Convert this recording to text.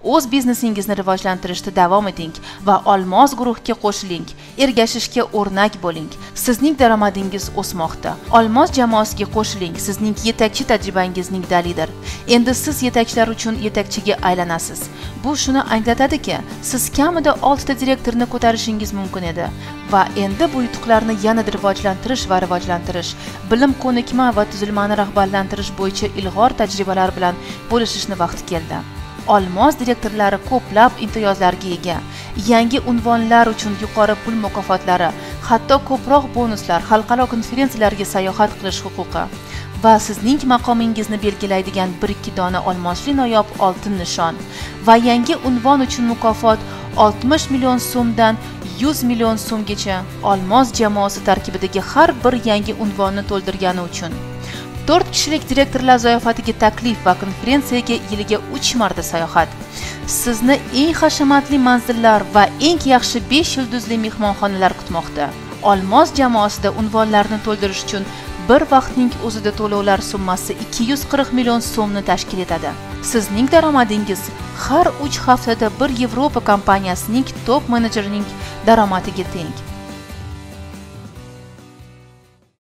o'z biznesingizni rivojlantirishda davom eting va Olmos guruhiga qo'shiling. Ergashishga o'rnak bo'ling. Sizning daromadingiz o'smoqda. Olmos jamoasiga qo'shiling. Sizning yetakchi tajribangizning dalilidir. Endi siz yetakchilar uchun yetakchiga aylanasiz. Bu shuni anglatadiki, siz kamida 6 ta direktorni ko'tarishingiz mumkin edi va endi bu yutuqlarni yanada rivojlantirish, bilim ko'nikma va tuzilmani rahbarlantirish bo'yicha ilg'or tajribalar bilan bo'lishishni vaqti keldi. Olmos direktorlari ko'plab imtiyozlarga ega, yangi unvonlar uchun yuqori pul mukofotlari, hatto ko'proq bonuslar, xalqaro konferensiyalarga sayohat qilish huquqi va sizning maqomingizni belgilaydigan 1-2 dona olmosli noyob oltin nishon va yangi unvon uchun mukofot 60 million so'mdan 100 million so'mgacha Olmos jamoasi tarkibidagi har bir yangi unvonni to'ldirgani uchun 4 kishilik direktorlar ziyofatiga taklif va konferensiyaga yiliga 3 marta sayohat. Sizni eng hashamatli manzillar va eng yaxshi 5 yulduzli mehmonxonalar kutmoqda. Olmos jamoasida unvonlarni to'ldirish uchun bir vaqtning o'zida to'lovlar summasi 240 million so'mni tashkil etadi. Sizning daromadingiz har 3 haftada bir Yevropa kompaniyasining top menejerining daromadiga teng.